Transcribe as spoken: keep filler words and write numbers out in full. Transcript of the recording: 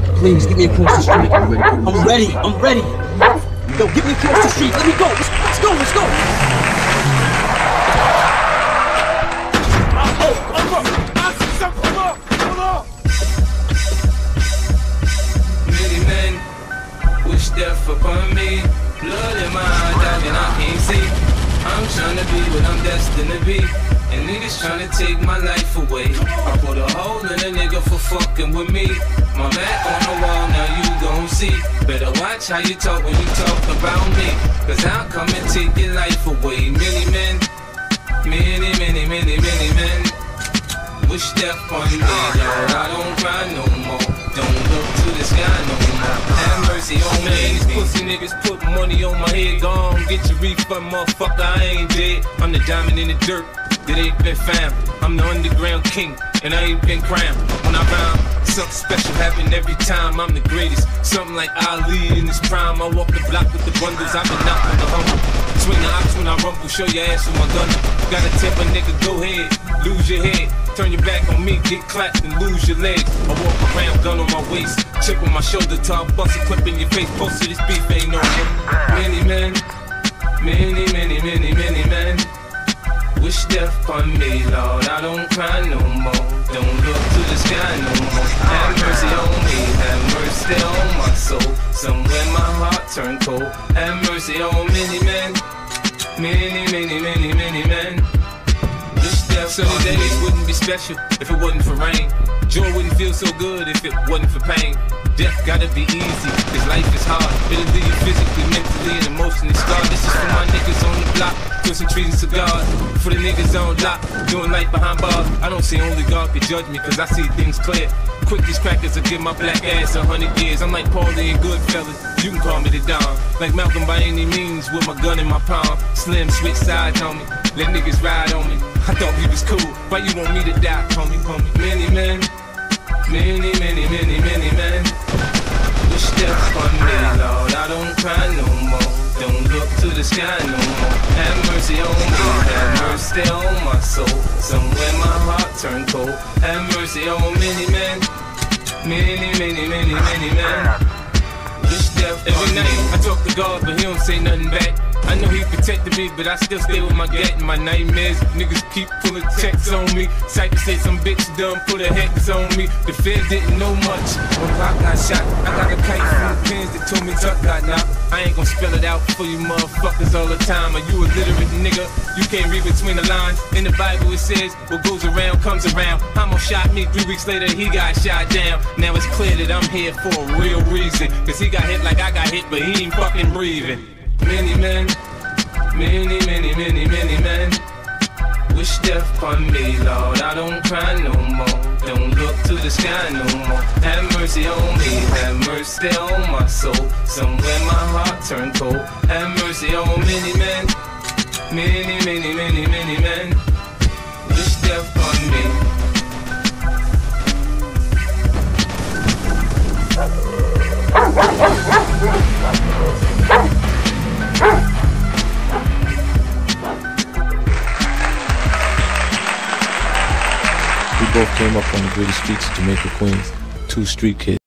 Please, get me across the street. I'm ready, I'm ready. Yo, get me across the street. Let me go. Let's, let's go, let's go. Many men wish death upon me. Blood in my eye, dog, and I can't see. I'm tryna be what I'm destined to be, and niggas tryna take my life away. I put a hole in a nigga for fucking with me. My back on the wall, now you gon' see. Better watch how you talk when you talk about me, cause I'll come and take your life away. Many men, many, many, many, many men wish death on me, Lord. I don't cry no more. Don't look to the sky no more. Have mercy on me. These pussy niggas put money on my head. Gone, get your refund, motherfucker. I ain't dead. I'm the diamond in the dirt that ain't been found. I'm the underground king, and I ain't been crowned. When I rhyme, something special happen every time. I'm the greatest. Something like Ali in his prime. I walk the block with the bundles. I've been knocking the humble. Swing the ox when I rumble. Show your ass with my gun. Gotta tip a nigga, go ahead. Lose your head. Turn your back on me, get clapped and lose your leg. I walk around, gun on my waist, chip on my shoulder, top, bust a clip in your face. Post to this beef ain't no many men, many, many, many, many men wish death on me, Lord. I don't cry no more. Don't look to the sky no more. Have mercy on me, have mercy on my soul. Somewhere my heart turned cold. Have mercy on many men, many, many, many, many men. Sunny days wouldn't be special if it wasn't for rain. Joy wouldn't feel so good if it wasn't for pain. Death gotta be easy, cause life is hard. It'll leave you physically, mentally, and emotionally scarred. This is for my niggas on the block, twisting trees and cigars. For the niggas on lock, doing life behind bars. I don't say only God can judge me, cause I see things clear. Quick, these crackers will give my black ass a hundred years. I'm like Paulie and Goodfellas, you can call me the Don. Like Malcolm by any means, with my gun in my palm. Slim switch sides on me, let niggas ride on me. I thought he was cool, why you want me to die, homie, homie? Many men, many, many, many, many men wish death on me, Lord. I don't cry no more. Don't look to the sky no more. Have mercy on me, have mercy on my soul. Somewhere my heart turned cold. Have mercy on many men, many, many, many, many men wish death on me. Every night I talk to God, but he don't say nothing back. I know he protected me, but I still stay with my gat and my nightmares. Niggas keep pulling checks on me. Cypher said some bitch done put a hex on me. The Fed didn't know much when Pac got shot. I got a kite from the pins that told me Tuck got knocked. I ain't gon' spell it out for you motherfuckers all the time. Are you a literate nigga? You can't read between the lines. In the Bible it says, what goes around comes around. Hamo shot me, three weeks later he got shot down. Now it's clear that I'm here for a real reason, cause he got hit like I got hit, but he ain't fucking breathing. Many men, many, many, many, many men wish death on me, Lord. I don't cry no more. Don't look to the sky no more. Have mercy on me, have mercy on my soul. Somewhere my heart turned cold. Have mercy on many men, many, many, many, many men wish death on me. We both came up on the gritty streets of Jamaica, Queens. Two street kids.